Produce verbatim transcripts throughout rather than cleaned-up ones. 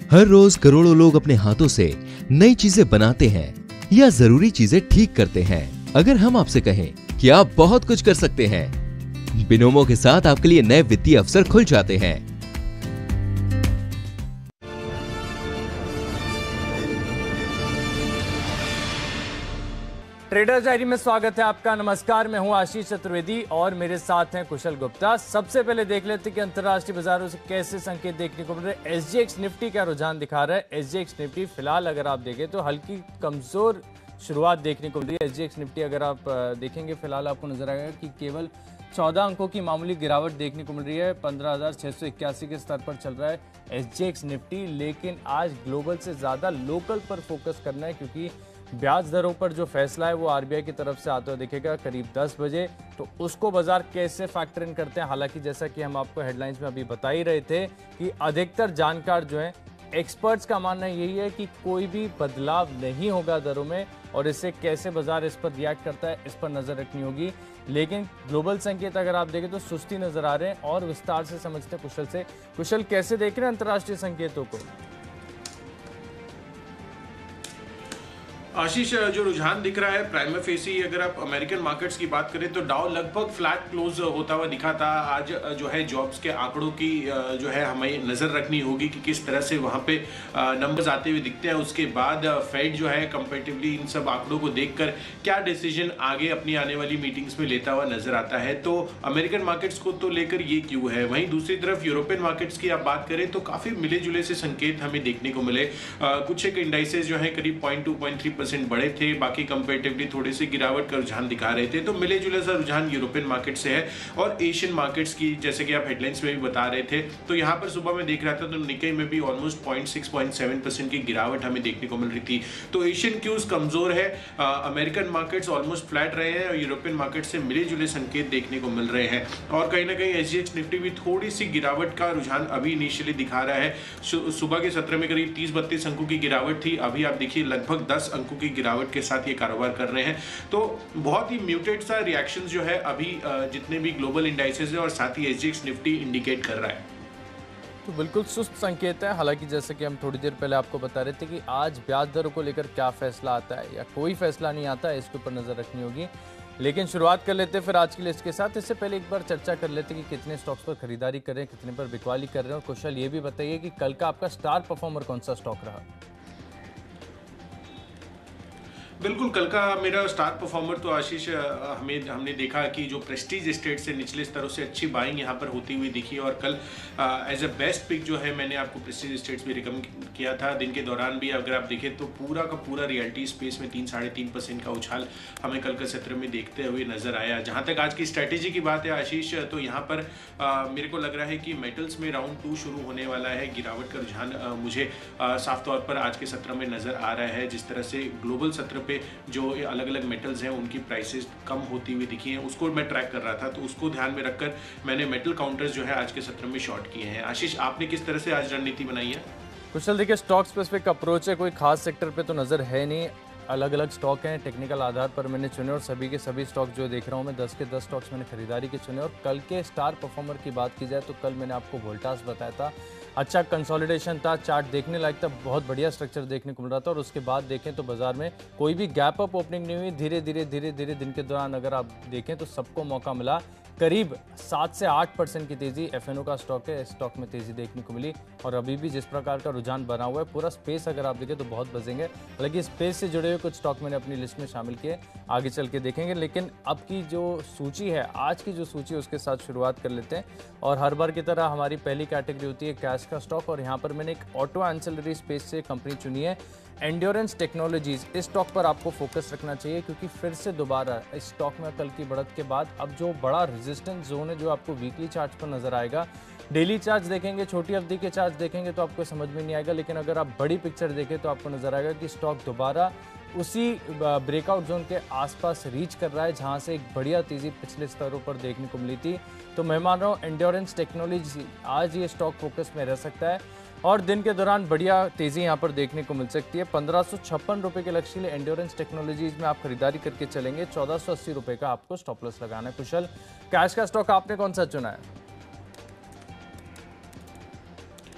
हर रोज करोड़ों लोग अपने हाथों से नई चीजें बनाते हैं या जरूरी चीजें ठीक करते हैं। अगर हम आपसे कहें कि आप बहुत कुछ कर सकते हैं, बिनोमो के साथ आपके लिए नए वित्तीय अवसर खुल जाते हैं। ट्रेडर्स डायरी में स्वागत है आपका। नमस्कार, मैं हूं आशीष चतुर्वेदी और मेरे साथ हैं कुशल गुप्ता। सबसे पहले देख लेते हैं कि अंतर्राष्ट्रीय बाजारों से कैसे संकेत देखने को मिल रहे हैं। एसजीएक्स निफ्टी क्या रुझान दिखा रहा है। एसजीएक्स निफ्टी फिलहाल अगर आप देखें तो हल्की कमजोर शुरुआत देखने को मिल रही है। एसजीएक्स निफ्टी अगर आप देखेंगे फिलहाल आपको नजर आएगा कि केवल चौदह अंकों की मामूली गिरावट देखने को मिल रही है। पंद्रह हजार छह सौ इक्यासी के स्तर पर चल रहा है एसजीएक्स निफ्टी। लेकिन आज ग्लोबल से ज्यादा लोकल पर फोकस करना है, क्योंकि ब्याज दरों पर जो फैसला है वो आरबीआई की तरफ से आता हुआ दिखेगा करीब दस बजे। तो उसको बाजार कैसे फैक्टर इन करते हैं। हालांकि जैसा कि हम आपको हेडलाइंस में अभी बता ही रहे थे कि अधिकतर जानकार जो हैं, एक्सपर्ट्स का मानना यही है कि कोई भी बदलाव नहीं होगा दरों में, और इससे कैसे बाजार इस पर रिएक्ट करता है इस पर नजर रखनी होगी। लेकिन ग्लोबल संकेत अगर आप देखें तो सुस्ती नजर आ रहे हैं, और विस्तार से समझते हैं कुशल से। कुशल, कैसे देख रहे हैं अंतर्राष्ट्रीय संकेतों को? आशीष, जो रुझान दिख रहा है प्राइमा फेसी, अगर आप अमेरिकन मार्केट्स की बात करें तो डाउ लगभग फ्लैट क्लोज होता हुआ दिखा था। आज जो है जॉब्स के आंकड़ों की जो है हमें नज़र रखनी होगी कि किस तरह से वहाँ पे नंबर्स आते हुए दिखते हैं। उसके बाद फेड जो है कंपैरेटिवली इन सब आंकड़ों को देखकर क्या डिसीजन आगे अपनी आने वाली मीटिंग्स में लेता हुआ नजर आता है। तो अमेरिकन मार्केट्स को तो लेकर ये क्यों है। वहीं दूसरी तरफ यूरोपियन मार्केट्स की आप बात करें तो काफ़ी मिले जुले से संकेत हमें देखने को मिले। कुछ एक इंडाइसेस जो है करीब point two point three percent बड़े थे, बाकी कंपैरेटिवली थोड़ी सी गिरावट का रुझान दिखा रहे थे। तो मिले जुले सा रुझान यूरोपियन मार्केट से है। और एशियन मार्केट्स की जैसे कि आप हेडलाइंस में भी बता रहे थे, तो यहाँ पर सुबह में देख रहा था तो निक्केई में भी almost point six point seven percent की गिरावट हमें देखने को मिल रही थी। तो एशियन क्यूज कमजोर है, अमेरिकन मार्केट्स ऑलमोस्ट फ्लैट रहे हैं और यूरोपियन मार्केट से मिले जुले संकेत देखने को मिल रहे हैं। और कहीं ना कहीं एसजीएक्स निफ्टी भी थोड़ी सी गिरावट का रुझान अभी इनिशियली दिखा रहा है। सुबह के सत्र में करीब तीस बत्तीस अंकों की गिरावट थी, अभी आप देखिए लगभग दस अंकों की गिरावट के साथ ये कारोबार कर रहे हैं। तो बहुत ही म्यूटेड सा रिएक्शंस जो है अभी जितने भी ग्लोबल इंडाइसेस है और साथ ही एसजीएक्स निफ्टी इंडिकेट कर रहा है। तो बिल्कुल सुस्त संकेत है। हालांकि जैसे कि हम थोड़ी देर पहले आपको बता रहे थे कि आज ब्याज दरों को लेकर क्या फैसला आता है या कोई फैसला नहीं आता है, इसके ऊपर नजर रखनी होगी। लेकिन शुरुआत कर लेते हैं फिर आज की लिस्ट के साथ। इससे पहले एक बार चर्चा कर लेते हैं कि कितने स्टॉक्स पर खरीदारी कर रहे हैं, कितने पर बिकवाली कर रहे हैं। और कुशल, ये भी बताइए कि कल का आपका स्टार परफॉर्मर कौन सा स्टॉक रहा? बिल्कुल, कल का मेरा स्टार परफॉर्मर तो आशीष हमें हमने देखा कि जो प्रेस्टीज स्टेट से निचले स्तरों से अच्छी बाइंग यहाँ पर होती हुई दिखी। और कल एज अ बेस्ट पिक जो है मैंने आपको प्रेस्टीज स्टेट्स भी रिकमेंड किया था। दिन के दौरान भी अगर आप देखें तो पूरा का पूरा रियल्टी स्पेस में तीन साढ़े तीन परसेंट का उछाल हमें कल के सत्र में देखते हुए नजर आया। जहाँ तक आज की स्ट्रैटेजी की बात है आशीष, तो यहाँ पर आ, मेरे को लग रहा है कि मेटल्स में राउंड टू शुरू होने वाला है। गिरावट का रुझान मुझे आ, साफ तौर पर आज के सत्र में नजर आ रहा है। जिस तरह से ग्लोबल सत्र पे जो अलग अलग मेटल्स हैं उनकी प्राइसेस कम होती हुई दिखी हैं, उसको मैं ट्रैक कर रहा था। तो उसको ध्यान में रखकर मैंने मेटल काउंटर्स जो है आज के सत्र में शॉर्ट किए हैं। आशीष, आपने किस तरह से आज रणनीति बनाई है? कुशल, देखिए स्टॉक स्पेसिफिक अप्रोच है, कोई खास सेक्टर पे तो नज़र है नहीं। अलग अलग स्टॉक हैं, टेक्निकल आधार पर मैंने चुने और सभी के सभी स्टॉक जो देख रहा हूँ मैं दस के दस स्टॉक्स मैंने खरीदारी के चुने। और कल के स्टार परफॉर्मर की बात की जाए तो कल मैंने आपको वोल्टास बताया था। अच्छा कंसोलिडेशन था, चार्ट देखने लायक था, बहुत बढ़िया स्ट्रक्चर देखने को मिल रहा था। और उसके बाद देखें तो बाजार में कोई भी गैप अप ओपनिंग नहीं हुई। धीरे धीरे धीरे धीरे दिन के दौरान अगर आप देखें तो सबको मौका मिला। करीब सात से आठ परसेंट की तेजी एफएनओ का स्टॉक है, इस स्टॉक में तेजी देखने को मिली। और अभी भी जिस प्रकार का रुझान बना हुआ है, पूरा स्पेस अगर आप देखें तो बहुत बजेंगे। हालांकि स्पेस से जुड़े हुए कुछ स्टॉक मैंने अपनी लिस्ट में शामिल किए, आगे चल के देखेंगे। लेकिन अब की जो सूची है, आज की जो सूची है उसके साथ शुरुआत कर लेते हैं। और हर बार की तरह हमारी पहली कैटेगरी होती है कैश का स्टॉक। और यहाँ पर मैंने एक ऑटो एंसिलरी स्पेस से कंपनी चुनी है, एंड्योरेंस टेक्नोलॉजीज। इस स्टॉक पर आपको फोकस रखना चाहिए, क्योंकि फिर से दोबारा इस स्टॉक में कल की बढ़त के बाद अब जो बड़ा रेजिस्टेंस जोन है जो आपको वीकली चार्ट पर नजर आएगा। डेली चार्ट देखेंगे, छोटी अवधि के चार्ट देखेंगे तो आपको समझ में नहीं आएगा। लेकिन अगर आप बड़ी पिक्चर देखें तो आपको नजर आएगा कि स्टॉक दोबारा उसी ब्रेकआउट जोन के आसपास रीच कर रहा है जहां से एक बढ़िया तेजी पिछले स्तरों पर देखने को मिली थी। तो मैं मान रहा हूँ एंड्योरेंस टेक्नोलॉजी आज ये स्टॉक फोकस में रह सकता है और दिन के दौरान बढ़िया तेजी यहां पर देखने को मिल सकती है। पंद्रह सौ छप्पन रुपए के लक्ष्य लिए एंड्योरेंस टेक्नोलॉजीज में आप खरीदारी करके चलेंगे। चौदह सौ अस्सी रुपए का आपको स्टॉप लॉस लगाना है। कुशल, कैश का स्टॉक आपने कौन सा चुना है?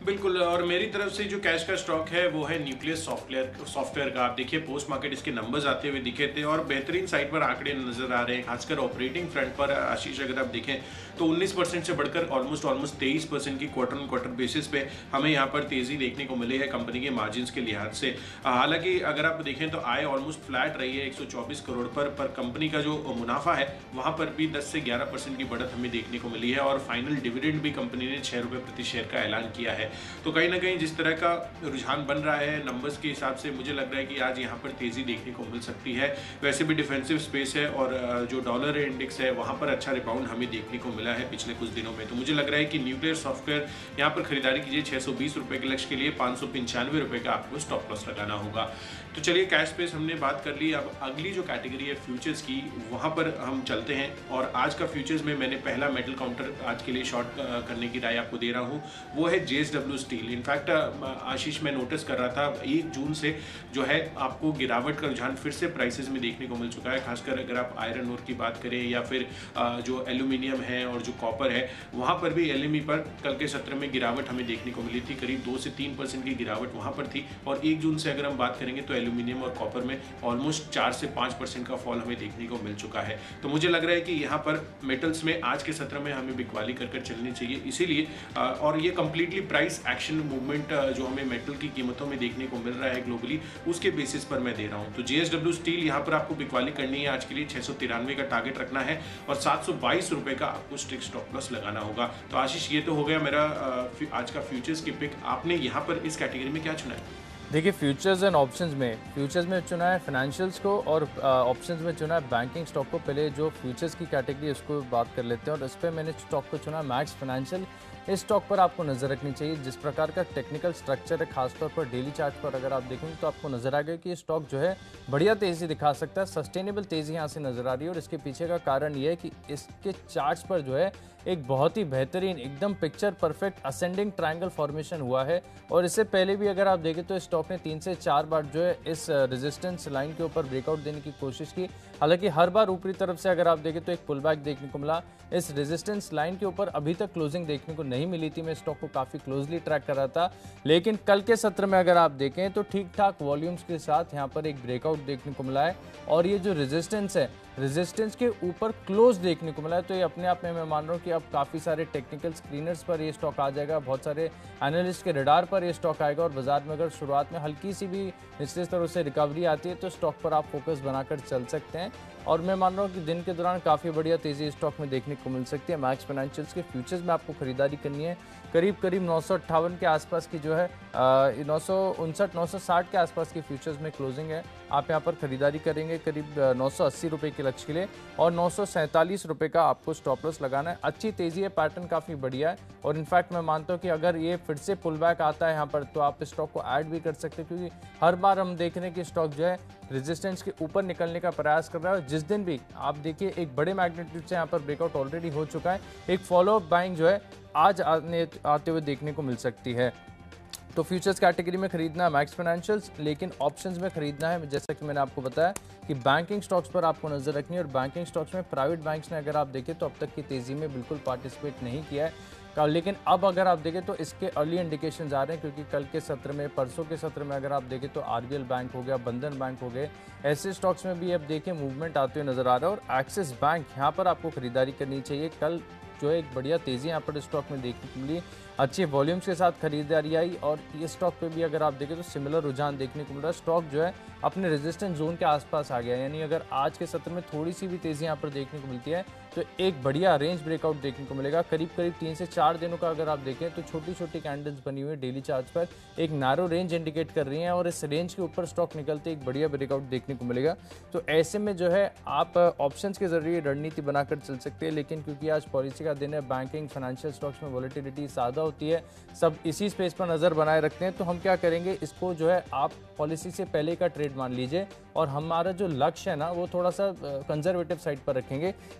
बिल्कुल, और मेरी तरफ से जो कैश का स्टॉक है वो है न्यूक्लियस सॉफ्टवेयर सॉफ्टवेयर का। आप देखिए पोस्ट मार्केट इसके नंबर्स आते हुए दिखे थे और बेहतरीन साइड पर आंकड़े नजर आ रहे हैं। खासकर ऑपरेटिंग फ्रंट पर आशीष अगर आप देखें तो उन्नीस परसेंट से बढ़कर ऑलमोस्ट ऑलमोस्ट तेईस परसेंट की क्वार्टर ऑन क्वार्टर बेसिस पे हमें यहाँ पर तेजी देखने को मिली है कंपनी के मार्जिन के लिहाज से। हालांकि अगर आप देखें तो आय ऑलमोस्ट फ्लैट रही है एक सौ चौबीस करोड़ पर पर कंपनी का जो मुनाफा है वहां पर भी दस से ग्यारह परसेंट की बढ़त हमें देखने को मिली है और फाइनल डिविडेंड भी कंपनी ने छह रुपए प्रति शेयर का ऐलान किया है। तो कहीं ना कहीं जिस तरह का रुझान बन रहा है नंबर्स के हिसाब से मुझे लग रहा है कि आज यहाँ पर तेजी देखने को मिल सकती है। वैसे भी डिफेंसिव स्पेस है और जो डॉलर इंडेक्स है वहां पर अच्छा रिबाउंड हमें देखने को मिला है पिछले कुछ दिनों में। तो मुझे लग रहा है कि न्यूक्लियर सॉफ्टवेयर यहाँ पर खरीदारी कीजिए। छह सौ बीस रुपए के लक्ष्य के लिए पाँच सौ पंचानवे रुपए का आपको स्टॉप लॉस लगाना होगा। तो चलिए कैश स्पेस हमने बात कर ली, अब अगली जो कैटेगरी है फ्यूचर्स की वहां पर हम चलते हैं। और आज का फ्यूचर्स में मैंने पहला मेटल काउंटर आज के लिए शॉर्ट करने की राय आपको दे रहा हूं, वो है जेएसडब्ल्यू स्टील। इनफैक्ट आशीष मैं नोटिस कर रहा था एक जून से जो है आपको गिरावट का रुझान फिर से प्राइसेस में देखने को मिल चुका है। खासकर अगर आप आयरन ओर की बात करें या फिर जो एल्यूमिनियम है और जो कॉपर है वहां पर भी एलएमई पर कल के सत्र में गिरावट हमें देखने को मिली थी। करीब दो से तीन परसेंट की गिरावट वहां पर थी और एक जून से अगर हम बात करेंगे तो एल्यूमिनियम और कॉपर में ऑलमोस्ट चार से पाँच परसेंट का फॉल हमें देखने को मिल चुका है। तो मुझे लग रहा है कि यहाँ पर मेटल्स में आज के सत्र में हमें बिकवाली कर कर चलनी चाहिए। इसीलिए और ये कंप्लीटली प्राइस एक्शन मूवमेंट जो हमें मेटल की कीमतों में देखने को मिल रहा है ग्लोबली उसके बेसिस पर मैं दे रहा हूँ। तो जेएसडब्ल्यू स्टील यहाँ पर आपको बिकवाली करनी है। आज के लिए छह सौ तिरानवे का टारगेट रखना है और सात सौ बाईस रुपए का आपको स्ट्रिक्ट स्टॉप लॉस लगाना होगा। तो आशीष ये तो हो गया मेरा आज का फ्यूचर्स की पिक। आपने यहाँ पर इस कैटेगरी में क्या चुना है? देखिए फ्यूचर्स एंड ऑप्शंस में फ्यूचर्स में चुना है फाइनेंशियल्स को और ऑप्शंस में चुना है बैंकिंग स्टॉक को। पहले जो फ्यूचर्स की कैटेगरी उसको बात कर लेते हैं और इस पर मैंने स्टॉक को चुना मैक्स फाइनेंशियल। इस स्टॉक पर आपको नज़र रखनी चाहिए। जिस प्रकार का टेक्निकल स्ट्रक्चर है खासतौर पर डेली चार्ट पर अगर आप देखेंगे तो आपको नजर आ गया कि ये स्टॉक जो है बढ़िया तेज़ी दिखा सकता है। सस्टेनेबल तेज़ी यहाँ से नजर आ रही है और इसके पीछे का कारण ये है कि इसके चार्ट्स पर जो है एक बहुत ही बेहतरीन एकदम picture perfect ascending triangle formation हुआ है। और इससे पहले भी अगर आप देखें तो स्टॉक ने तीन से चार बार जो है इस रेजिस्टेंस लाइन के ऊपर ब्रेकआउट देने की कोशिश की। हालांकि हर बार ऊपरी तरफ से अगर आप देखें तो एक पुल बैक देखने को मिला। इस रेजिस्टेंस लाइन के ऊपर अभी तक क्लोजिंग देखने को नहीं मिली थी। मैं स्टॉक को काफ़ी क्लोजली ट्रैक कर रहा था, लेकिन कल के सत्र में अगर आप देखें तो ठीक ठाक वॉल्यूम्स के साथ यहाँ पर एक ब्रेकआउट देखने को मिला है और ये जो रेजिस्टेंस है रेजिस्टेंस के ऊपर क्लोज देखने को मिला है। तो ये अपने आप में मैं मान रहा हूँ कि अब काफ़ी सारे टेक्निकल स्क्रीनर्स पर ये स्टॉक आ जाएगा, बहुत सारे एनालिस्ट के रडार पर ये स्टॉक आएगा और बाजार में अगर शुरुआत में हल्की सी भी निचले स्तरों से रिकवरी आती है तो स्टॉक पर आप फोकस बनाकर चल सकते हैं। और मैं मान रहा हूँ कि दिन के दौरान काफ़ी बढ़िया तेज़ी स्टॉक में देखने को मिल सकती है। मैक्स फाइनेंशियल्स के फ्यूचर्स में आपको खरीदारी करनी है। करीब करीब नौ सौ अट्ठावन के आसपास की जो है नौ सौ उनसठ नौ सौ साठ के आसपास की फ्यूचर्स में क्लोजिंग है। आप यहाँ पर खरीदारी करेंगे करीब नौ सौ अस्सी रुपये के लक्ष्य के लिए और नौ सौ सैंतालीस रुपये का आपको स्टॉप लॉस लगाना है। अच्छी तेज़ी है, पैटर्न काफ़ी बढ़िया है और इनफैक्ट मैं मानता हूँ कि अगर ये फिर से पुल बैक आता है यहाँ पर तो आप स्टॉक को ऐड भी कर सकते हैं, क्योंकि हर बार हम देख रहे हैं कि स्टॉक जो है रेजिस्टेंस के ऊपर निकलने का प्रयास कर रहा है। जिस दिन भी आप देखिए एक बड़े मैग्नीट्यूड से यहाँ पर ब्रेकआउट ऑलरेडी हो चुका है। एक फॉलो अप बाइंग जो है आज आने आते हुए देखने को मिल सकती है। तो फ्यूचर्स कैटेगरी में खरीदना है मैक्स फाइनेंशियल्स, लेकिन ऑप्शंस में खरीदना है जैसा कि मैंने आपको बताया कि बैंकिंग स्टॉक्स पर आपको नजर रखनी है। और बैंकिंग स्टॉक्स में प्राइवेट बैंक्स ने अगर आप देखें तो अब तक की तेजी में बिल्कुल पार्टिसिपेट नहीं किया है, लेकिन अब अगर आप देखें तो इसके अर्ली इंडिकेशन आ रहे हैं, क्योंकि कल के सत्र में परसों के सत्र में अगर आप देखें तो आरबीएल बैंक हो गया, बंधन बैंक हो गए, ऐसे स्टॉक्स में भी अब देखें मूवमेंट आते हुए नजर आ रहा है। और एक्सिस बैंक यहाँ पर आपको खरीदारी करनी चाहिए। कल जो है एक बढ़िया तेजी यहाँ पर स्टॉक में देखने को मिली, अच्छे वॉल्यूम्स के साथ खरीदारी आई और ये स्टॉक पे भी अगर आप देखें तो सिमिलर रुझान देखने को मिल रहा है। स्टॉक जो है अपने रेजिस्टेंस जोन के आसपास आ गया, यानी अगर आज के सत्र में थोड़ी सी भी तेजी यहाँ पर देखने को मिलती है तो एक बढ़िया रेंज ब्रेकआउट देखने को मिलेगा। करीब करीब तीन से चार दिनों का अगर आप देखें तो छोटी छोटी कैंडल्स बनी हुई डेली चार्ट पर एक नैरो रेंज इंडिकेट कर रही हैं और इस रेंज के ऊपर स्टॉक निकलते एक बढ़िया ब्रेकआउट देखने को मिलेगा। तो ऐसे में जो है आप ऑप्शंस के जरिए रणनीति बनाकर चल सकते हैं, लेकिन क्योंकि आज पॉलिसी का दिन है, बैंकिंग फाइनेंशियल स्टॉक्स में वॉलेटिलिटी ज़्यादा होती है, सब इसी स्पेस पर नज़र बनाए रखते हैं। तो हम क्या करेंगे, इसको जो है आप पॉलिसी से पहले का ट्रेड मान लीजिए और हमारा जो लक्ष्य है ना वो थोड़ा सा कंजर्वेटिव साइड पर रखेंगे। केवल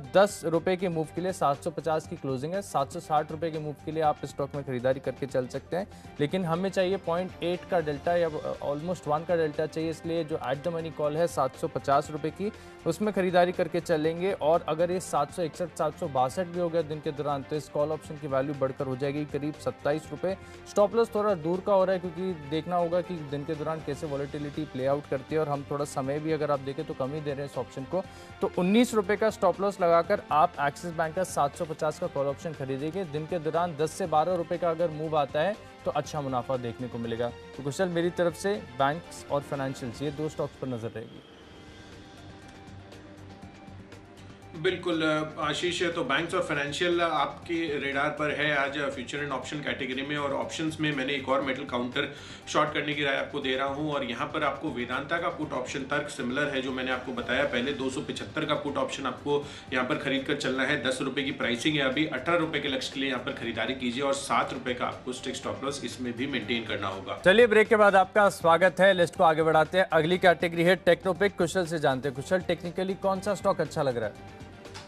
दस रुपए के मूव के लिए सात सौ पचास की क्लोजिंग है, सात सौ साठ रुपए के मूव के लिए आप स्टॉक में खरीदारी करके चल सकते हैं, लेकिन हमें चाहिए पॉइंट एट का डेल्टा या ऑलमोस्ट वन का डेल्टा चाहिए, इसलिए जो एट द मनी कॉल है सात सौ पचास रुपए की, उसमें खरीदारी करके चलेंगे। और अगर ये सात सौ इकसठ सात सौ बासठ भी हो गया दिन के दौरान तो इस कॉल ऑप्शन की वैल्यू बढ़कर हो जाएगी करीब सत्ताईस रुपए। स्टॉप लॉस थोड़ा दूर का हो रहा है क्योंकि देखना होगा कि दिन के दौरान कैसे वॉलेटिलिटी प्ले आउट करती है, और हम थोड़ा समय भी अगर आप देखें तो कम ही दे रहे हैं इस ऑप्शन को। तो उन्नीस रुपए का स्टॉप लॉस लगाकर आप एक्सिस बैंक का सात सौ पचास का कॉल ऑप्शन खरीदेंगे। दिन के दौरान दस से बारह रुपए का अगर मूव आता है तो अच्छा मुनाफा देखने को मिलेगा। तो कुशल, मेरी तरफ से बैंक्स और फाइनेंशियल्स ये दो स्टॉक्स पर नजर रहेगी। बिल्कुल आशीष, तो बैंक्स और फाइनेंशियल आपके रेडार पर है आज फ्यूचर एंड ऑप्शन कैटेगरी में, और ऑप्शंस में मैंने एक और मेटल काउंटर शॉर्ट करने की राय आपको दे रहा हूं। और यहां पर आपको वेदांता का पुट ऑप्शन तर्क सिमिलर है जो मैंने आपको बताया पहले, दो सौ पिछहत्तर का पुट ऑप्शन आपको यहां पर खरीद कर चलना है। दस रुपए की प्राइसिंग है अभी, अठारह रुपए के लक्ष्य के लिए यहाँ पर खरीदारी कीजिए, और सात रुपए का आपको स्टिक स्टॉप लॉस इसमें भी मेंटेन करना होगा। चलिए ब्रेक के बाद आपका स्वागत है, लिस्ट को आगे बढ़ाते हैं। अगली कैटेगरी है टेक्नोपिक। कुशल से जानते हैं, कुशल टेक्निकली कौन सा स्टॉक अच्छा लग रहा है?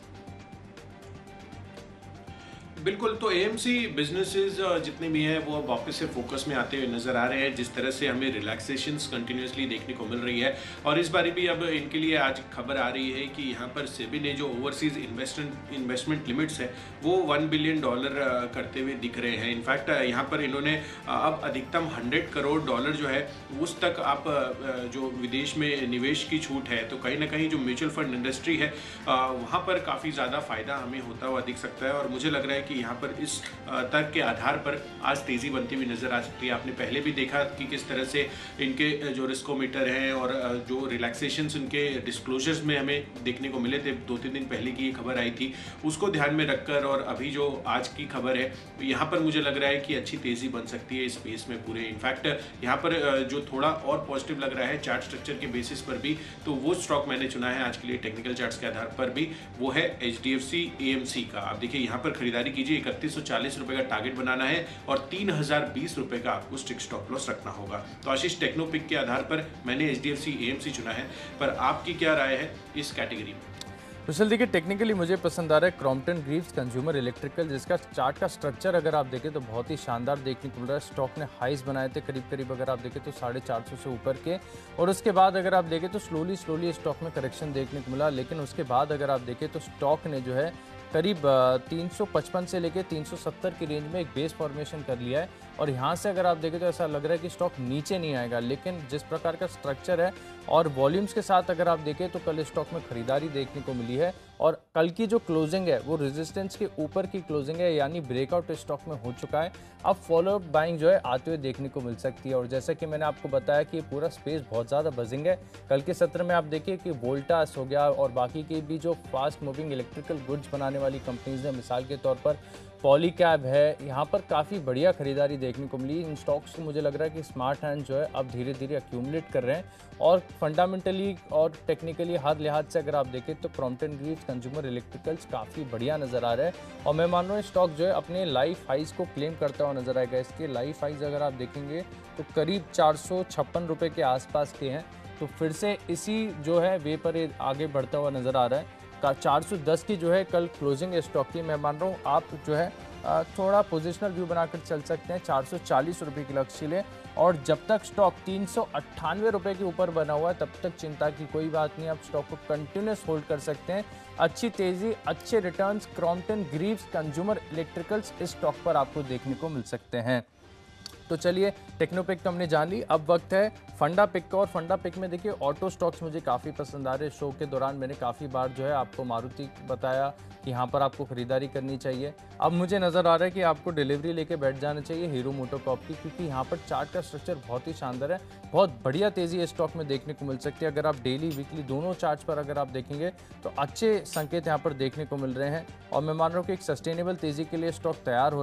बिल्कुल, तो एएमसी बिजनेसेस जितने भी हैं वो अब वापस से फोकस में आते हुए नजर आ रहे हैं, जिस तरह से हमें रिलैक्सेशंस कंटिन्यूसली देखने को मिल रही है। और इस बारी भी अब इनके लिए आज खबर आ रही है कि यहाँ पर सेबी ने जो ओवरसीज इन्वेस्टमेंट इन्वेस्टमेंट लिमिट्स है वो वन बिलियन डॉलर करते हुए दिख रहे हैं। इनफैक्ट यहाँ पर इन्होंने अब अधिकतम हंड्रेड करोड़ डॉलर जो है उस तक आप जो विदेश में निवेश की छूट है, तो कहीं ना कहीं जो म्यूचुअल फंड इंडस्ट्री है वहाँ पर काफ़ी ज़्यादा फायदा हमें होता हुआ दिख सकता है। और मुझे लग रहा है कि यहाँ पर इस तर्क के आधार पर आज तेजी बनती हुई नजर आ सकती है। आपने पहले भी देखा कि किस तरह से इनके जो रिस्कोमीटर हैं और जो रिलैक्सेशंस इनके डिस्क्लोजर्स में हमें देखने को मिले थे, दो तीन दिन पहले की ये खबर आई थी, उसको ध्यान में रखकर और अभी जो आज की खबर है यहाँ पर मुझे लग रहा है कि अच्छी तेजी बन सकती है इस स्पेस में पूरे। इनफैक्ट यहाँ पर जो थोड़ा और पॉजिटिव लग रहा है चार्ट स्ट्रक्चर के बेसिस पर भी, तो वो स्टॉक मैंने चुना है आज के लिए टेक्निकल चार्ट्स के आधार पर भी, वो है H D F C A M C का। आप देखिए यहाँ पर खरीदारी कीजिए, इकतीस सौ चालीस रुपए का टारगेट बनाना है और तीन हजार बीस रुपए का आपको स्टिक स्टॉप लॉस रखना होगा। तो आशीष, टेक्नोपिक के आधार पर मैंने H D F C A M C चुना है, पर आपकी क्या राय है इस कैटेगरी में? कुशल देखिए, टेक्निकली मुझे पसंद आ रहा है क्रॉम्पटन ग्रीव्स कंज्यूमर इलेक्ट्रिकल, जिसका चार्ट का स्ट्रक्चर अगर आप देखें तो बहुत ही शानदार देखने को मिल रहा है। स्टॉक ने हाइज बनाए थे करीब करीब अगर आप देखें तो साढ़े चार सौ से ऊपर के, और उसके बाद अगर आप देखें तो स्लोली स्लोली स्टॉक में करेक्शन देखने को मिला, लेकिन उसके बाद अगर आप देखें तो स्टॉक ने जो है करीब तीन सौ पचपन से लेके तीन सौ सत्तर की रेंज में एक बेस फॉर्मेशन कर लिया है, और यहाँ से अगर आप देखें तो ऐसा लग रहा है कि स्टॉक नीचे नहीं आएगा। लेकिन जिस प्रकार का स्ट्रक्चर है और वॉल्यूम्स के साथ अगर आप देखें तो कल स्टॉक में खरीदारी देखने को मिली है, और कल की जो क्लोजिंग है वो रेजिस्टेंस के ऊपर की क्लोजिंग है, यानी ब्रेकआउट स्टॉक में हो चुका है। अब फॉलो अप बाइंग जो है आते हुए देखने को मिल सकती है। और जैसा कि मैंने आपको बताया कि पूरा स्पेस बहुत ज़्यादा बजिंग है। कल के सत्र में आप देखिए कि वोल्टास हो गया और बाकी की भी जो फास्ट मूविंग इलेक्ट्रिकल गुड्स बनाने वाली कंपनीज हैं, मिसाल के तौर पर पॉलीकैब है, यहाँ पर काफ़ी बढ़िया खरीदारी देखने को मिली। इन स्टॉक्स को मुझे लग रहा है कि स्मार्ट हैंड जो है अब धीरे धीरे अक्यूमुलेट कर रहे हैं, और फंडामेंटली और टेक्निकली हर लिहाज से अगर आप देखें तो क्रॉम्पटन ग्रीव्स कंज्यूमर इलेक्ट्रिकल्स काफ़ी बढ़िया नज़र आ रहा है। और मैं मान रहा हूँ स्टॉक जो है अपने लाइफ हाइज को क्लेम करता हुआ नजर आएगा। इसके लाइफ हाइज अगर आप देखेंगे तो करीब चार सौ छप्पन रुपये के आसपास के हैं, तो फिर से इसी जो है वे पर आगे बढ़ता हुआ नज़र आ रहा है। का चार सौ दस की जो है कल क्लोजिंग स्टॉक की, मैं मान रहा हूँ आप जो है थोड़ा पोजिशनल व्यू बनाकर चल सकते हैं चार सौ चालीस रुपये के लक्ष्य ले, और जब तक स्टॉक तीन सौ अट्ठानवे रुपये के ऊपर बना हुआ है तब तक चिंता की कोई बात नहीं, आप स्टॉक को कंटिन्यूस होल्ड कर सकते हैं। अच्छी तेज़ी, अच्छे returns Crompton Greaves consumer electricals इस स्टॉक पर आपको देखने को मिल सकते हैं। तो चलिए, टेक्नोपिक तो हमने जान ली, अब वक्त है फंडा पिक का। और फंडा पिक में देखिए ऑटो स्टॉक्स मुझे काफ़ी पसंद आ रहे हैं। शो के दौरान मैंने काफ़ी बार जो है आपको मारुति बताया कि यहाँ पर आपको खरीदारी करनी चाहिए। अब मुझे नज़र आ रहा है कि आपको डिलीवरी लेके बैठ जाना चाहिए हीरो मोटोकॉर्प की, क्योंकि यहाँ पर चार्ट का स्ट्रक्चर बहुत ही शानदार है, बहुत बढ़िया तेज़ी इस स्टॉक में देखने को मिल सकती है। अगर आप डेली वीकली दोनों चार्ट्स पर अगर आप देखेंगे तो अच्छे संकेत यहाँ पर देखने को मिल रहे हैं, और मैं मान रहा हूँ कि एक सस्टेनेबल तेज़ी के लिए स्टॉक तैयार हो रहा है।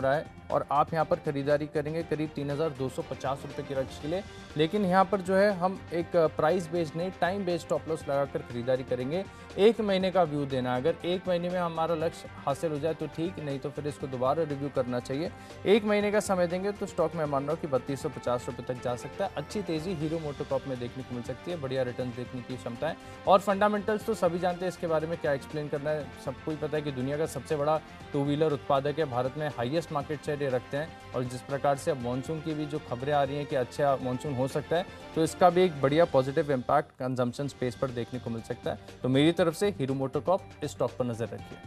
और आप यहाँ पर खरीदारी करेंगे करीब तीन हज़ार दो सौ पचास रुपये के लक्ष्य के लिए। लेकिन यहाँ पर जो है हम एक प्राइस बेस्ड नहीं, टाइम बेस्ड स्टॉप लॉस लगाकर खरीदारी करेंगे। एक महीने का व्यू देना, अगर एक महीने में हमारा लक्ष्य हासिल हो जाए तो ठीक, नहीं तो फिर इसको दोबारा रिव्यू करना चाहिए। एक महीने का समय देंगे तो स्टॉक मैं मान रहा हूँ कि बत्तीस सौ पचास रुपये तक जा सकता है। अच्छी तेजी हीरो मोटोकॉर्प में देखने को मिल सकती है, बढ़िया रिटर्न देखने की क्षमता है। और फंडामेंटल्स तो सभी जानते हैं, इसके बारे में क्या एक्सप्लेन करना है, सबको ही पता है कि दुनिया का सबसे बड़ा टू व्हीलर उत्पादक है, भारत में हाईएस्ट मार्केट शेयर ये रखते हैं। और जिस प्रकार से अब मानसून की भी जो खबरें आ रही हैं कि अच्छा मानसून हो सकता है, तो इसका भी एक बढ़िया पॉजिटिव इम्पैक्ट कंजम्पशन स्पेस पर देखने को मिल सकता है। तो मेरी तरफ से हीरो मोटोकॉर्प इस स्टॉक पर नजर रखिए।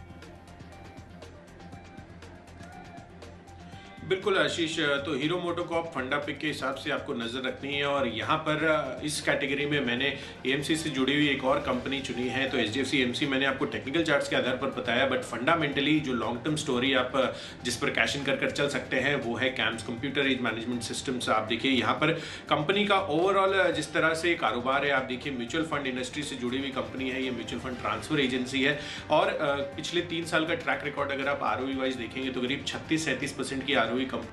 बिल्कुल आशीष, तो हीरो मोटोकॉर्प फंडा पिक के हिसाब से आपको नज़र रखनी है। और यहाँ पर इस कैटेगरी में मैंने एएमसी से जुड़ी हुई एक और कंपनी चुनी है। तो एचडीएफसी एएमसी मैंने आपको टेक्निकल चार्ट्स के आधार पर बताया, बट फंडामेंटली जो लॉन्ग टर्म स्टोरी आप जिस पर कैश इन कर कर चल सकते हैं वो है CAMS computer age management systems. आप देखिए यहाँ पर कंपनी का ओवरऑल जिस तरह से कारोबार है, आप देखिए म्यूचुअल फंड इंडस्ट्री से जुड़ी हुई कंपनी है, ये म्यूचुअल फंड ट्रांसफर एजेंसी है। और पिछले तीन साल का ट्रैक रिकॉर्ड अगर आप आरओई वाइज देखेंगे तो करीब छत्तीस सैंतीस परसेंट की आरओई कंपनी।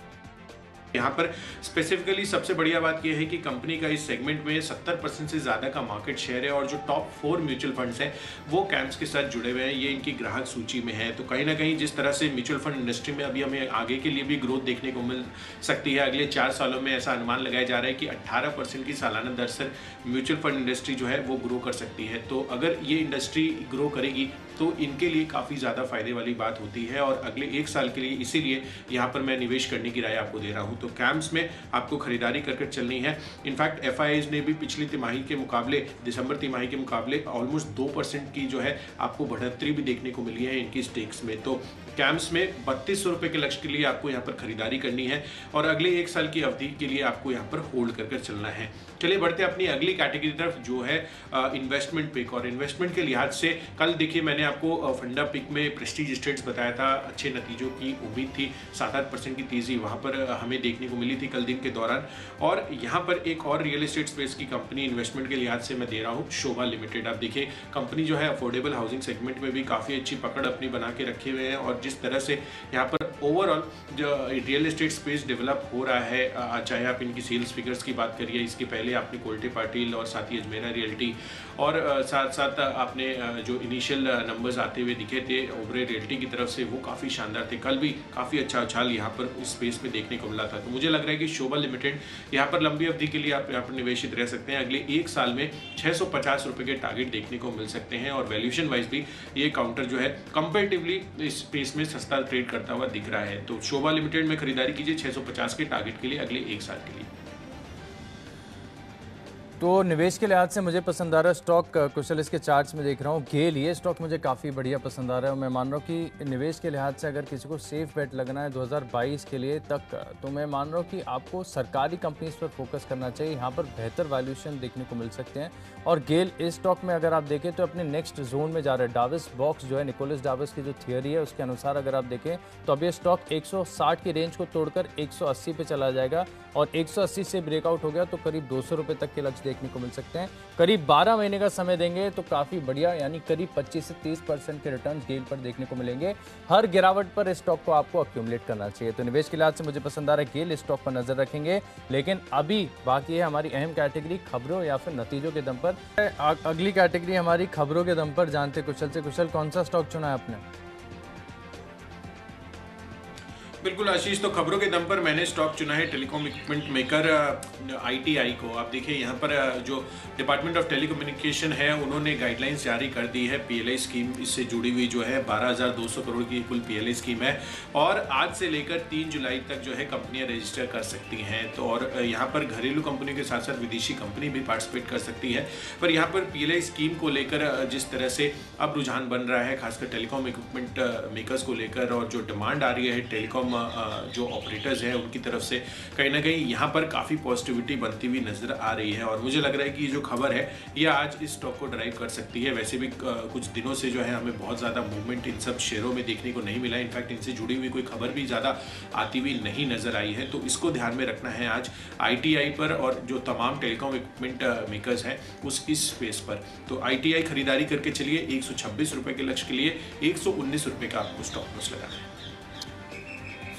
यहाँ पर स्पेसिफिकली सबसे बढ़िया बात यह है कि कंपनी का इस सेगमेंट में सत्तर परसेंट से ज़्यादा का मार्केट शेयर है। और जो टॉप फोर म्यूचुअल फंड्स हैं वो कैम्स के साथ जुड़े हुए हैं, ये इनकी ग्राहक सूची में है। तो कहीं ना कहीं जिस तरह से म्यूचुअल फंड इंडस्ट्री में अभी हमें आगे के लिए भी ग्रोथ देखने को मिल सकती है, अगले चार सालों में ऐसा अनुमान लगाया जा रहा है कि अट्ठारह परसेंट की सालाना दर से म्यूचुअल फंड इंडस्ट्री जो है वो ग्रो कर सकती है। तो अगर ये इंडस्ट्री ग्रो करेगी तो इनके लिए काफ़ी ज़्यादा फायदे वाली बात होती है। और अगले एक साल के लिए इसीलिए यहाँ पर मैं निवेश करने की राय आपको दे रहा हूँ। तो कैम्स में आपको खरीदारी कर कर चलनी है। इनफैक्ट एफआईआईज ने भी पिछली तिमाही के मुकाबले, दिसंबर तिमाही के मुकाबले ऑलमोस्ट दो परसेंट की जो है आपको बढ़ोतरी भी देखने को मिली है इनकी स्टेक्स में। तो कैम्स में बत्तीस सौ रुपये के लक्ष्य के लिए आपको यहाँ पर खरीदारी करनी है और अगले एक साल की अवधि के लिए आपको यहाँ पर होल्ड कर कर चलना है। चलिए बढ़ते हैं अपनी अगली कैटेगरी तरफ जो है इन्वेस्टमेंट पिक। और इन्वेस्टमेंट के लिहाज से कल देखिए मैंने आपको फंडा पिक में प्रेस्टीज एस्टेट्स बताया था, अच्छे नतीजों की उम्मीद थी, सात आठ परसेंट की तेजी वहाँ पर हमें देखने को मिली थी कल दिन के दौरान। और यहाँ पर एक और रियल एस्टेट स्पेस की कंपनी इन्वेस्टमेंट के लिहाज से मैं दे रहा हूँ, शोभा लिमिटेड। आप देखिए कंपनी जो है अफोर्डेबल हाउसिंग सेगमेंट में भी काफ़ी अच्छी पकड़ अपनी बना के रखे हुए हैं। और जिस तरह से यहाँ पर ओवरऑल जो रियल एस्टेट स्पेस डेवलप हो रहा है, चाहे आप इनकी सेल्स फिगर्स की बात करिए, इसके पहले आपने कोल्टे पाटिल और साथ ही अजमेरा रियल्टी और साथ साथ आपने जो इनिशियल नंबर्स आते हुए दिखे थे ओबरे रियल्टी की तरफ से, वो काफ़ी शानदार थे। कल भी काफ़ी अच्छा उछाल यहाँ पर इस स्पेस में देखने को मिला था। तो मुझे लग रहा है कि शोभा लिमिटेड यहाँ पर लंबी अवधि के लिए आप यहाँ पर निवेशित रह सकते हैं। अगले एक साल में छः सौ पचास रुपये के टारगेट देखने को मिल सकते हैं। और वैल्यूएशन वाइज भी ये काउंटर जो है कंपेरेटिवली इस स्पेस में सस्ता ट्रेड करता हुआ दिख रहा है। तो शोभा लिमिटेड में खरीदारी कीजिए छः सौ पचास के टारगेट के लिए अगले एक साल के लिए। तो निवेश के लिहाज से मुझे पसंद आ रहा है स्टॉक, कुशल इसके चार्ट्स में देख रहा हूँ, गेल ये स्टॉक मुझे काफ़ी बढ़िया पसंद आ रहा है। और मैं मान रहा हूँ कि निवेश के लिहाज से अगर किसी को सेफ बेट लगना है दो हज़ार बाईस के लिए तक, तो मैं मान रहा हूँ कि आपको सरकारी कंपनीज पर फोकस करना चाहिए। यहाँ पर बेहतर वैल्यूएशन देखने को मिल सकते हैं। और गेल इस स्टॉक में अगर आप देखें तो अपने नेक्स्ट जोन में जा रहा है। डाविस बॉक्स जो है, निकोलस डाविस की जो थियोरी है उसके अनुसार अगर आप देखें तो अब ये स्टॉक एक सौ साठ की रेंज को तोड़कर एक सौ अस्सी पे चला जाएगा। और एक सौ अस्सी से ब्रेकआउट हो गया तो करीब दो सौ रुपये तक के लक्ष्य देखने को मिल सकते हैं। करीब बारह महीने का समय देंगे तो काफी बढ़िया, यानी करीब पच्चीस से तीस परसेंट के रिटर्न गेल पर देखने को मिलेंगे। हर गिरावट पर इस स्टॉक को आपको अक्यूमुलेट करना चाहिए। तो निवेश के लिहाज से मुझे पसंद आ रहा है गेल, इस स्टॉक पर नजर रखेंगे। लेकिन अभी बाकी है हमारी अहम कैटेगरी खबरों या फिर नतीजों के दम पर। अगली कैटेगरी हमारी खबरों के दम पर जानते कुशल से। कुशल, कौन सा स्टॉक चुना है आपने? बिल्कुल आशीष, तो खबरों के दम पर मैंने स्टॉक चुना है टेलीकॉम इक्विपमेंट मेकर आईटीआई को। आप देखिए यहाँ पर जो डिपार्टमेंट ऑफ टेलीकम्युनिकेशन है उन्होंने गाइडलाइंस जारी कर दी है। पीएलआई स्कीम इससे जुड़ी हुई जो है बारह हज़ार दो सौ करोड़ की कुल पीएलआई स्कीम है। और आज से लेकर तीन जुलाई तक जो है कंपनियां रजिस्टर कर सकती हैं। तो और यहाँ पर घरेलू कंपनियों के साथ साथ विदेशी कंपनी भी पार्टिसिपेट कर सकती है। पर यहाँ पर पीएलआई स्कीम को लेकर जिस तरह से अब रुझान बन रहा है खासकर टेलीकॉम इक्विपमेंट मेकर्स को लेकर, और जो डिमांड आ रही है टेलीकॉम जो ऑपरेटर्स हैं उनकी तरफ से, कहीं ना कहीं यहाँ पर काफ़ी पॉजिटिविटी बनती हुई नजर आ रही है। और मुझे लग रहा है कि ये जो खबर है ये आज इस स्टॉक को ड्राइव कर सकती है। वैसे भी कुछ दिनों से जो है हमें बहुत ज़्यादा मूवमेंट इन सब शेयरों में देखने को नहीं मिला। इनफैक्ट इनसे जुड़ी हुई कोई खबर भी ज़्यादा आती हुई नहीं नजर आई है। तो इसको ध्यान में रखना है आज आईटीआई पर और जो तमाम टेलीकॉम इक्विपमेंट मेकर्स हैं उस इस स्पेस पर। तो आईटीआई खरीदारी करके चलिए एक सौ छब्बीस रुपये के लक्ष्य के लिए एक सौ उन्नीस रुपये का आपको स्टॉप लॉस लगाना है।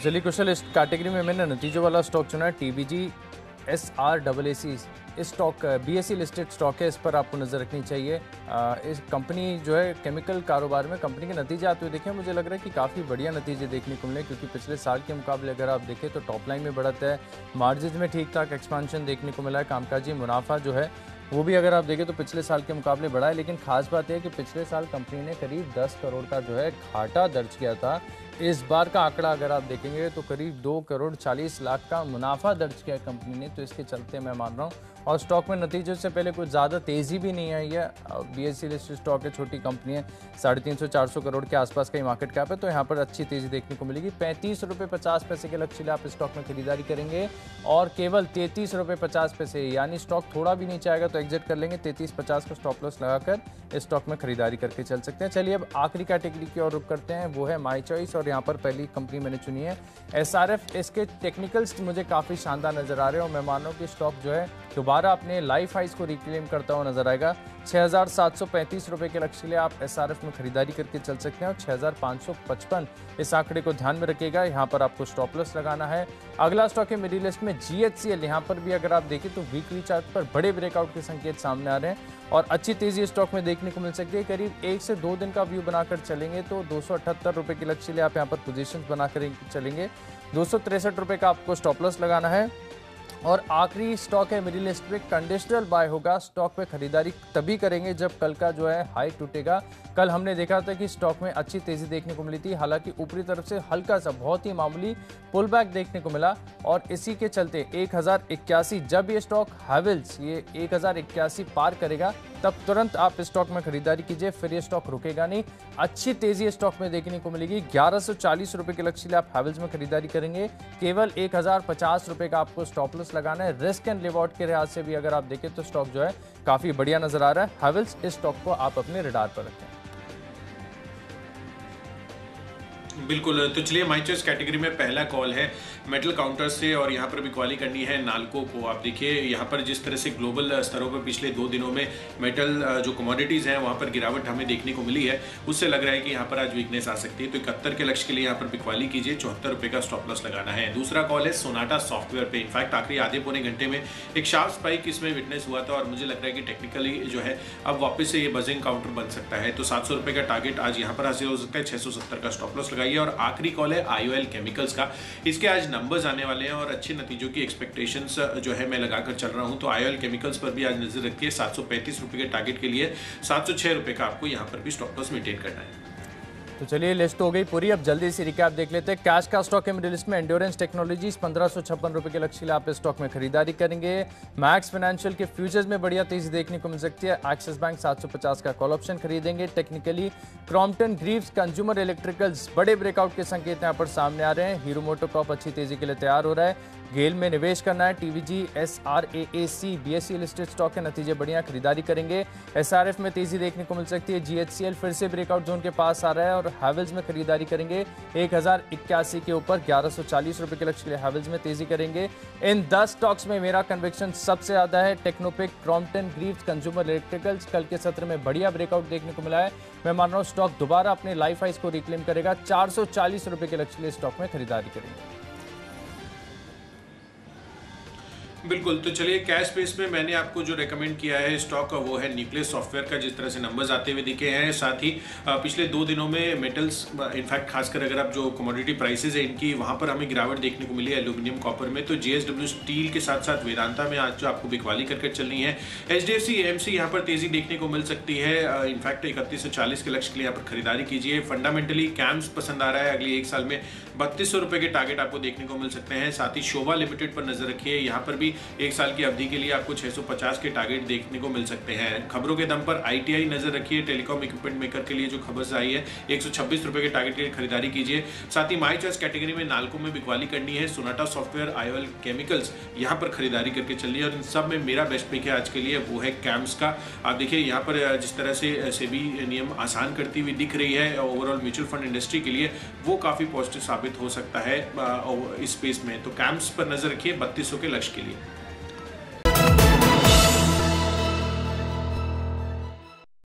चलिए कुशल, इस कैटेगरी में मैंने नतीजों वाला स्टॉक चुना है TBG S R double A C. इस स्टॉक बीएसई लिस्टेड स्टॉक है, इस पर आपको नज़र रखनी चाहिए। आ, इस कंपनी जो है केमिकल कारोबार में, कंपनी के नतीजे आते हुए देखें, मुझे लग रहा है कि काफ़ी बढ़िया नतीजे देखने को मिले, क्योंकि पिछले साल के मुकाबले अगर आप देखें तो टॉप लाइन में बढ़त है, मार्जिन में ठीक ठाक एक्सपांशन देखने को मिला है, कामकाजी मुनाफा जो है वो भी अगर आप देखें तो पिछले साल के मुकाबले बढ़ा है। लेकिन खास बात है कि पिछले साल कंपनी ने करीब दस करोड़ का जो है घाटा दर्ज किया था। इस बार का आंकड़ा अगर आप देखेंगे तो करीब दो करोड़ चालीस लाख का मुनाफा दर्ज किया है कंपनी ने। तो इसके चलते मैं मान रहा हूँ, और स्टॉक में नतीजों से पहले कुछ ज़्यादा तेज़ी भी नहीं आई है। बीएसई लिस्टेड स्टॉक है, छोटी कंपनी है, साढ़े तीन सौ चार सौ करोड़ के आसपास का ही मार्केट कैप है, तो यहाँ पर अच्छी तेज़ी देखने को मिलेगी। पैंतीस रुपये पचास पैसे के लक्ष्य आप स्टॉक में खरीदारी करेंगे और केवल तैंतीस रुपये पचास पैसे, यानी स्टॉक थोड़ा भी नीचे आएगा तो एग्जिट कर लेंगे। तैंतीस पचास का स्टॉप लॉस लगाकर इस स्टॉक में खरीदारी करके चल सकते हैं। चलिए अब आखिरी कैटेगरी की ओर रुक करते हैं, वो है माई चॉइस, और यहाँ पर पहली कंपनी मैंने चुनी है एसआरएफ। इसके टेक्निकल्स मुझे काफ़ी शानदार नजर आ रहे हैं और मैं मान रहा हूँ कि स्टॉक जो है दोबारा अपने लाइफ हाइस को रिक्लेम करता हुआ नजर आएगा। छः हज़ार सात सौ पैंतीस रुपये के लक्ष्य के लिए आप एसआरएफ में खरीदारी करके चल सकते हैं और छः हज़ार पाँच सौ पचपन इस आंकड़े को ध्यान में रखिएगा, यहाँ पर आपको स्टॉप लॉस लगाना है। अगला स्टॉक है मेरी लिस्ट में जीएचसीएल। यहाँ पर भी अगर आप देखें तो वीकली चार्ट पर बड़े ब्रेकआउट के संकेत सामने आ रहे हैं और अच्छी तेजी स्टॉक में देखने को मिल सकती है। करीब एक से दो दिन का व्यू बनाकर चलेंगे तो दो सौ अठहत्तर रुपये के लक्ष्य के लिए आप यहाँ पर पोजीशन बनाकर चलेंगे। दो सौ तिरसठ रुपये का आपको स्टॉप लॉस लगाना है। और आखिरी स्टॉक है मेरी लिस्ट में कंडीशनल बाय होगा। स्टॉक पे खरीदारी तभी करेंगे जब कल का जो है हाई टूटेगा। कल हमने देखा था कि स्टॉक में अच्छी तेजी देखने को मिली थी, हालांकि ऊपरी तरफ से हल्का सा बहुत ही मामूली पुल बैक देखने को मिला और इसी के चलते एक हज़ार इक्यासी जब ये स्टॉक हैवेल्स ये एक हज़ार इक्यासी पार करेगा तब तुरंत आप स्टॉक में खरीदारी कीजिए, फिर ये स्टॉक रुकेगा नहीं। अच्छी तेजी स्टॉक में देखने को मिलेगी। ग्यारह सौ चालीस रुपए के लक्ष्य लिए आप हैवेल्स में खरीदारी करेंगे। केवल एक हजार पचास रुपए का आपको स्टॉप लॉस लगाना है। रिस्क एंड रिवॉर्ड के लिहाज से भी अगर आप देखें तो स्टॉक जो है काफी बढ़िया नजर आ रहा है। हैवेल्स, इस स्टॉक को आप अपने रडार पर रखें। बिल्कुल, तो चलिए माई चॉइस कैटेगरी में पहला कॉल है मेटल काउंटर से और यहाँ पर भी क्वाली करनी है नाल्को को। आप देखिए यहाँ पर जिस तरह से ग्लोबल स्तरों पर पिछले दो दिनों में मेटल जो कमोडिटीज़ हैं वहाँ पर गिरावट हमें देखने को मिली है, उससे लग रहा है कि यहाँ पर आज वीकनेस आ सकती है। तो इकहत्तर के लक्ष्य के लिए यहाँ पर भी क्वाली कीजिए, चौहत्तर रुपये का स्टॉप लॉस लगाना है। दूसरा कॉल है सोनाटा सॉफ्टवेयर पे। इनफैक्ट आखिरी आधे पौने घंटे में एक शार्प स्पाइक इसमें विटनेस हुआ था और मुझे लग रहा है कि टेक्निकली जो है अब वापस से ये बजिंग काउंटर बन सकता है। तो सात सौ रुपये का टारगेट आज यहाँ पर हासिल हो सकता है। छः सौ सत्तर का स्टॉप लॉस लगाइए। और आखिरी कॉल है आईओएल केमिकल्स का। इसके आज नंबर्स आने वाले हैं और अच्छे नतीजों की एक्सपेक्टेशंस जो है मैं लगाकर चल रहा हूं। तो आईओएल केमिकल्स पर भी आज नजर रखिए। सात सौ पैंतीस रुपए के टारगेट के लिए सात सौ छह रुपए का आपको यहां पर भी स्टॉप लॉस मेंटेन करना है। तो चलिए लिस्ट हो गई पूरी, अब जल्दी से रिकैप देख लेते हैं। कैश का स्टॉक है मेरी लिस्ट में एंड्योरेंस टेक्नोलॉजीज, पंद्रह सौ छप्पन रुपए के लक्ष्य के लिए आप इस स्टॉक में खरीदारी करेंगे। मैक्स फाइनेंशियल के फ्यूचर्स में बढ़िया तेजी देखने को मिल सकती है। एक्सिस बैंक सात सौ पचास का कॉल ऑप्शन खरीदेंगे। Technically Crompton Greaves consumer electricals बड़े ब्रेकआउट के संकेत यहाँ पर सामने आ रहे हैं। हीरो मोटोकॉर्प अच्छी तेजी के लिए तैयार हो रहा है। गेल में निवेश करना है। TVG S R A A C BSE listed stock के नतीजे बढ़िया, खरीदारी करेंगे। एसआरएफ में तेजी देखने को मिल सकती है। जीएचसीएल फिर से ब्रेकआउट जोन के पास आ रहा है और हैवेल्स में खरीदारी करेंगे एक हजार इक्यासी के ऊपर। ग्यारह सौ चालीस रुपए के लक्ष्य के लिए हैवेल्स में तेजी करेंगे। इन दस स्टॉक्स में मेरा कन्विक्शन सबसे ज्यादा है। Techno pick, Crompton Greaves, consumer electricals कल के सत्र में बढ़िया ब्रेकआउट देखने को मिला है। मैं मान रहा हूँ स्टॉक दोबारा अपने लाइफ हाइस को रिक्लेम करेगा। चार सौ चालीस रुपए के लक्ष्य के लिए स्टॉक में खरीदारी करेंगे। बिल्कुल, तो चलिए कैश स्पेस में मैंने आपको जो रेकमेंड किया है स्टॉक वो है न्यूक्लियस सॉफ्टवेयर का, जिस तरह से नंबर्स आते हुए दिखे हैं। साथ ही पिछले दो दिनों में मेटल्स, इनफैक्ट खासकर अगर आप जो कमोडिटी प्राइसेस है इनकी, वहां पर हमें गिरावट देखने को मिली है एल्यूमिनियम, कॉपर में। तो जेएसडब्ल्यू स्टील के साथ साथ वेदांता में आज जो आपको बिकवाली करके चलनी है। एचडीएफसी एएमसी यहाँ पर तेजी देखने को मिल सकती है। इनफैक्ट इकतीस सौ चालीस के लक्ष्य के लिए यहाँ पर खरीदारी कीजिए। फंडामेंटली कैम्स पसंद आ रहा है। अगले एक साल में बत्तीस सौ रुपए के टारगेट आपको देखने को मिल सकते हैं। साथ ही शोभा लिमिटेड पर नजर रखिए, यहाँ पर भी एक साल की अवधि के लिए आपको छह सौ पचास के टारगेट देखने को मिल सकते हैं। खबरों के दम पर आईटीआई नजर रखिए, टेलीकॉम इक्विपमेंट मेकर के लिए जो खबर आई है एक सौ छब्बीस रुपए के टारगेट के लिए खरीदारी कीजिए। साथ ही माई चॉइस कैटेगरी में नाल्को में बिकवाली करनी है। सोनाटा सॉफ्टवेयर, आईओएल केमिकल्स यहाँ पर खरीदारी करके चलिए। और इन सब में मेरा बेस्ट पिक है आज के लिए, वो है कैम्स का। आप देखिए यहाँ पर जिस तरह से सेबी नियम आसान करती हुई दिख रही है ओवरऑल म्यूचुअल फंड इंडस्ट्री के लिए, वो काफी पॉजिटिव साबित हो सकता है इस स्पेस में। तो कैम्स पर नजर रखिए बत्तीस सौ के लक्ष्य के लिए।